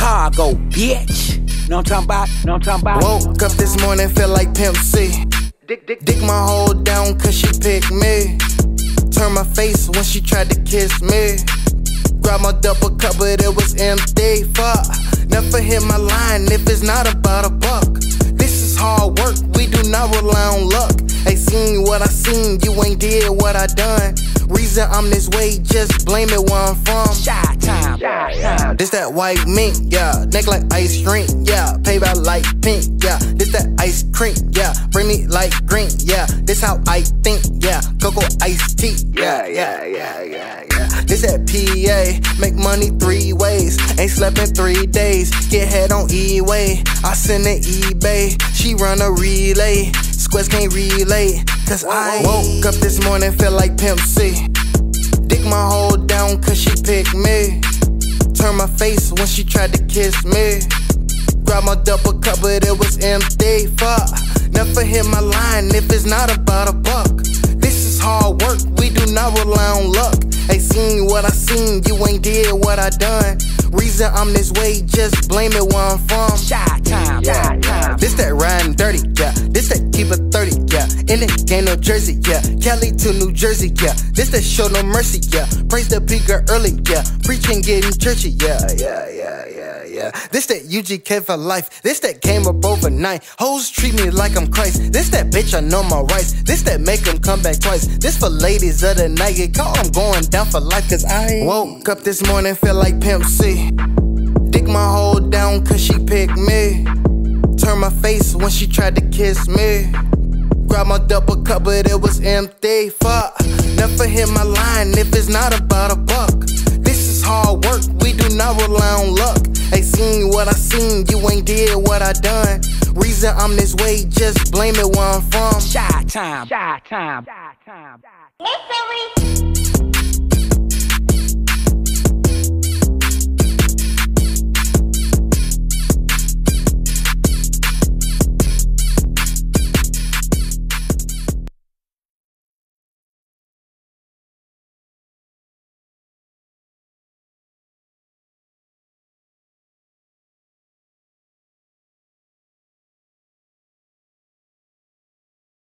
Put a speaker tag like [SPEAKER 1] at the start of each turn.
[SPEAKER 1] Chicago, bitch. Know what I'm talking about?
[SPEAKER 2] Woke up this morning, feel like Pimp C. Dick my hoe down cause she picked me. Turn my face when she tried to kiss me. Grab my double cup but it was empty. Fuck, never hit my line if it's not about a buck. This is hard work, we do not rely on luck. Ain't seen what I seen, you ain't did what I done. Reason I'm this way, just blame it where I'm from.
[SPEAKER 1] Shot time, yeah.
[SPEAKER 2] This that white mink, yeah. Neck like ice cream, yeah. Payback like pink, yeah. This that ice cream, yeah. Bring me like green, yeah. This how I think, yeah. Cocoa iced tea, yeah. This that PA, make money 3 ways. Ain't slept in 3 days. Get head on E-way. I send it eBay. She run a relay. Squares can't relate, cause I woke up this morning, feel like Pimp C. Dick my hoe down cause she picked me. Turn my face when she tried to kiss me. Grab my double cup but it was empty. Fuck, never hit my line if it's not about a buck. This is hard work, we do not rely on luck. Ain't seen what I seen, you ain't did what I done. Reason I'm this way, just blame it where I'm from.
[SPEAKER 1] Shot time, yeah.
[SPEAKER 2] This that riding dirty, yeah. This that keep it 30, yeah. In the game, New Jersey, yeah. Cali to New Jersey, yeah. This that show no mercy, yeah. Praise the peaker early, yeah. Preaching getting churchy, yeah. This that UGK for life. This that came up overnight. Hoes treat me like I'm Christ. This that bitch, I know my rights. This that make them come back twice. This for ladies of the night. Get caught, I'm going down for life, cause I woke up this morning, feel like Pimp C. Dick my hoe down cause she picked me. Turn my face when she tried to kiss me. Grab my double cup but it was empty. Fuck, never hit my line if it's not about a buck. This is hard work, we do not rely on luck. Ain't seen what I seen, you ain't did what I done. Reason I'm this way, just blame it where I'm from.
[SPEAKER 1] Shot time.
[SPEAKER 3] Mystery.